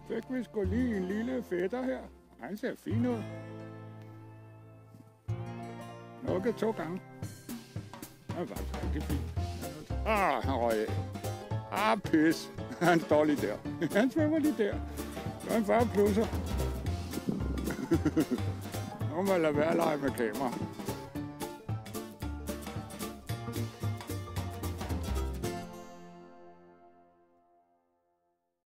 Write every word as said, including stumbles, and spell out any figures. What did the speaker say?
fik vi sgu lige en lille fætter her. Han ser fin ud. Nukket to gange. Det var faktisk rigtig fint. Ah, han røg af. Ah, pis. Han står lige der. Han svømmer lige der. Så er han fyrre plusser. Nu må jeg lade være at lege med kamera.